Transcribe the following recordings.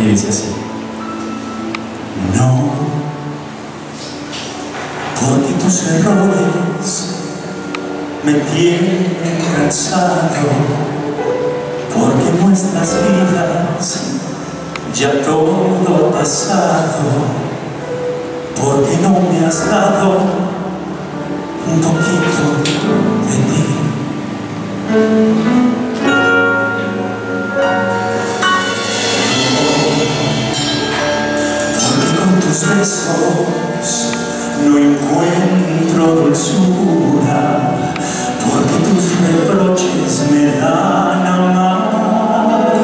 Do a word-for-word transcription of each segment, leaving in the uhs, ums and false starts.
dice así: no, porque tus errores me tienen cansado, porque nuestras vidas ya todo ha pasado, porque no me has dado un poquito de ti. Besos no encuentro dulzura, porque tus reproches me dan amargura,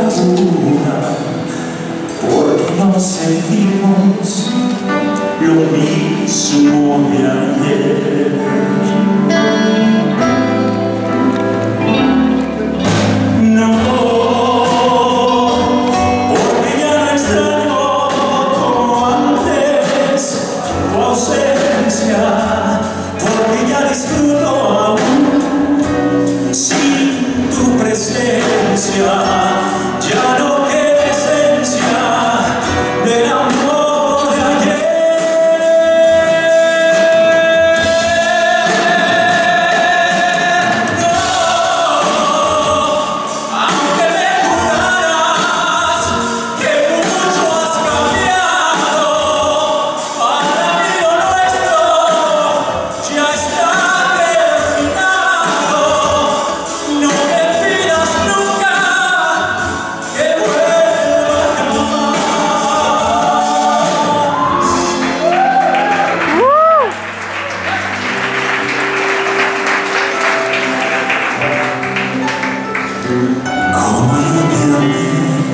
porque no sentimos lo mismo de ayer. Porque ya disfruto aún sin tu presencia, ya no queda esencia del amor de ayer. No, aunque me juraras que mucho has cambiado, para mí lo nuestro ya está terminado. No me pidas nunca que vuelva jamás. Como yo te amé,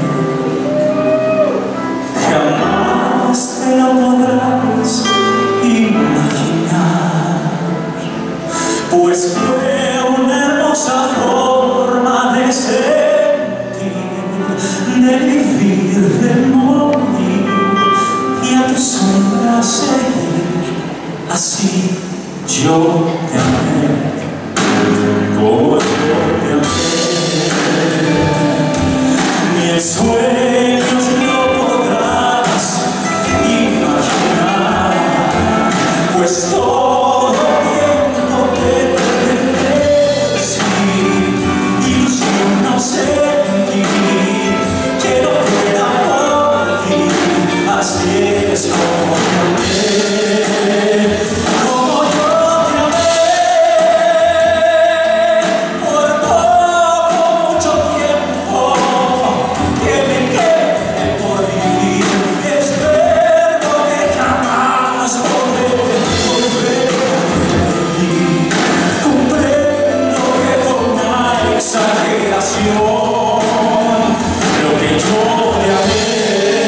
jamás te lo podrás imaginar, pues fue una hermosa forma de sentir, de vivir, de morir y a tu sombra seguir. Así yo te amé, como yo te amé. Ni en sueños no podrás imaginar, pues todo tiempo te pertenecí, ilusión no sentí que no fuera por ti. Así es como te amé, como yo te amé, por poco, mucho tiempo que me quede por vivir. Espero que jamás volveré, volveré a ti. Comprendo que fue una exageración lo que yo te amé,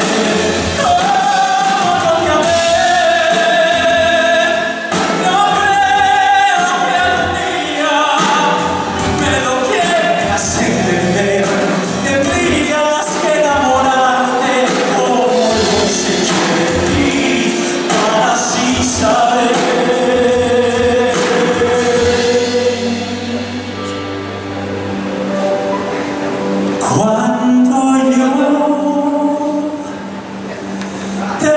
como yo te amé. No creo que algún día me lo quieras entender. Tendrías que enamorarte como lo sé yo de ti, para así saber. Cuando yo te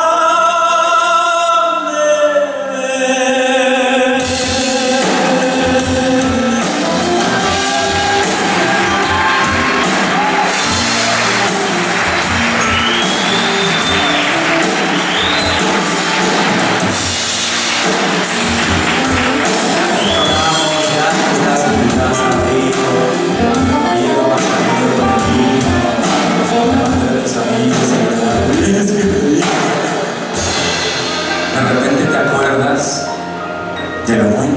de repente te acuerdas de lo bueno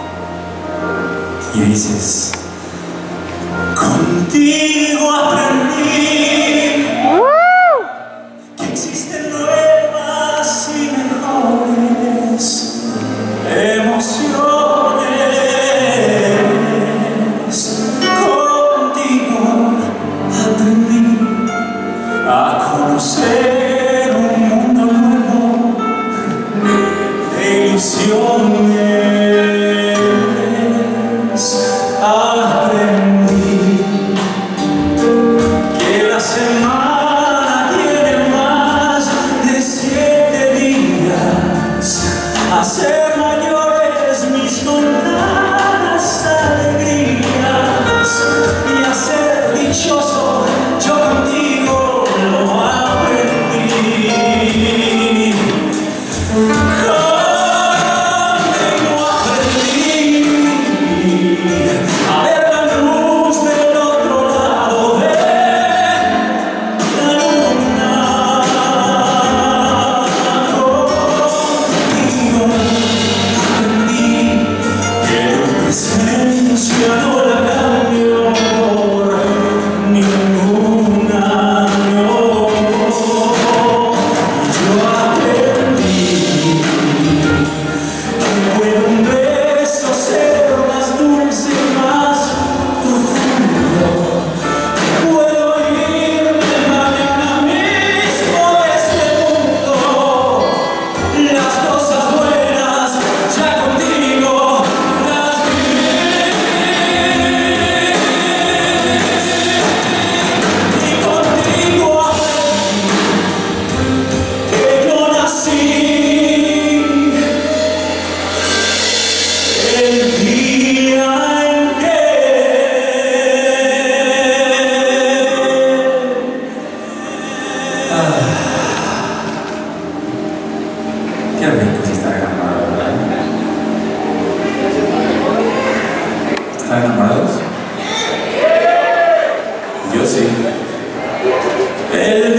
y dices: contigo aprendí que existen nuevas y mejores emociones. Contigo aprendí a conocer un mundo nuevo de ilusiones. Aprendí sí. El